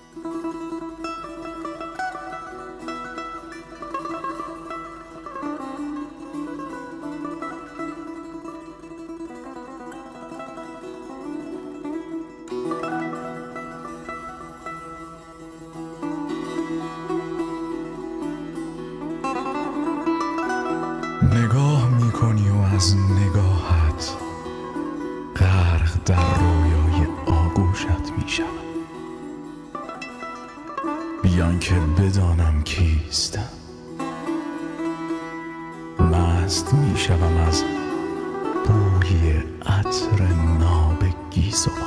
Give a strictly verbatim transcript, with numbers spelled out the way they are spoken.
نگاه میکنی و از نگاهت غرق در رویای آغوشت میشم، بیان که بدانم کیستم. مست میشوم از بوی عطر ناب گیسوان،